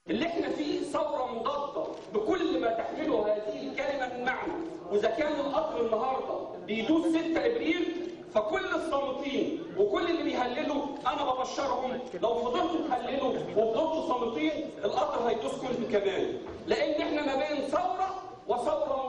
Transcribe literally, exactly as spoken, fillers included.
اللي احنا فيه ثوره مضاده بكل ما تحمله هذه الكلمه من معنى، واذا كان القطر النهارده بيدوس ستة ابريل فكل الصامتين وكل اللي بيهللوا انا ببشرهم لو فضلتوا تهللوا وفضلتوا صامتين القطر هيدوسكم انتوا كمان، لان احنا ما بين ثوره وثوره